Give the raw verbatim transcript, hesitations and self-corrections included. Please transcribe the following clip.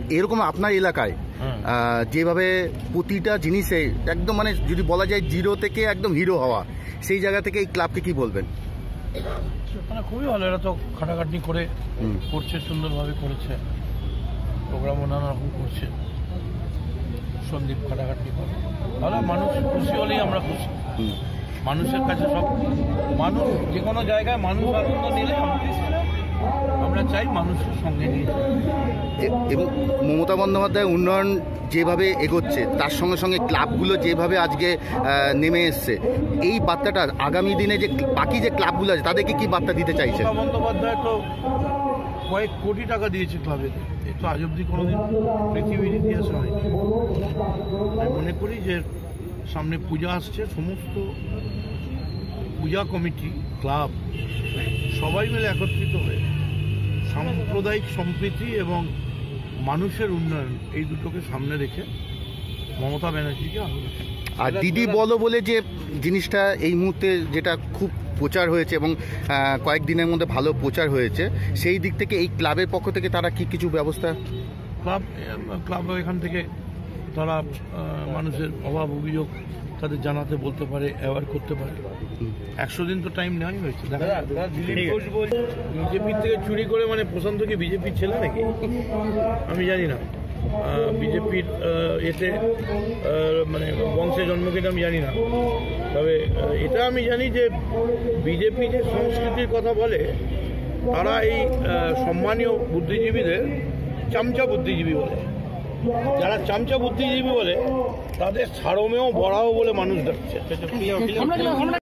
এরকম আপনার এলাকায় যেভাবে প্রতিটা জিনিসে একদম মানে যদি বলা যায় জিরো থেকে একদম হিরো হওয়া, সেই জায়গা থেকে এই ক্লাবকে কি বলবেন? মানে খুবই ভালো, এরা তো খাটাখাটনি করে করছে, সুন্দরভাবে করেছে, প্রোগ্রামও নানা রকম করছে। সন্দীপ খাটাখাটনি করে ভালো, মানুষ খুশি হলেই আমরা খুশি। মানুষের কাছে সব মানুষ যে কোনো জায়গায় মানুষ আনন্দ নিলে আমরা চাই মানুষের সঙ্গে নিয়ে। এবং মমতা বন্দ্যোপাধ্যায় উন্নয়ন যেভাবে এগোচ্ছে তার সঙ্গে সঙ্গে ক্লাবগুলো যেভাবে আজকে নেমে এসছে, এই বার্তাটা আগামী দিনে যে বাকি যে ক্লাবগুলো আছে তাদেরকে কি বার্তা দিতে চাইছে? মমতা বন্দ্যোপাধ্যায় তো কয়েক কোটি টাকা দিয়েছে ক্লাবে, এ তো আজ অব্দি কোনোদিন পৃথিবীর ইতিহাসে হয়নি। আমি মনে করি যে সামনে পূজা আসছে, সমস্ত পূজা কমিটি, ক্লাব সবাই মিলে একত্রিত হয়ে সাম্প্রদায়িক সম্প্রীতি এবং মানুষের উন্নয়ন এই দুটোকে সামনে রেখে মমতা ব্যানার্জিকে আগে। আর দিদি বলো বলে যে জিনিসটা এই মুহূর্তে যেটা খুব প্রচার হয়েছে এবং কয়েকদিনের মধ্যে ভালো প্রচার হয়েছে, সেই দিক থেকে এই ক্লাবের পক্ষ থেকে তারা কি কিছু ব্যবস্থা? ক্লাব ক্লাব এখান থেকে তারা মানুষের অভাব অভিযোগ তাদের জানাতে বলতে পারে, অ্যাওয়ার করতে পারে। একশো দিন তো টাইম নেওয়াই হয়েছে। বিজেপির থেকে চুরি করে মানে প্রশান্ত কি বিজেপির ছেলে নাকি আমি জানি না, বিজেপির এতে মানে বংশে জন্ম থেকে আমি জানি না। তবে এটা আমি জানি যে বিজেপি যে সংস্কৃতির কথা বলে, তারা এই সম্মানীয় বুদ্ধিজীবীদের চামচা বুদ্ধিজীবী বলে। যারা চামচা বুদ্ধিজীবী বলে তাদের সারমেয় বড়াও বলে মানুষ ডাকছে।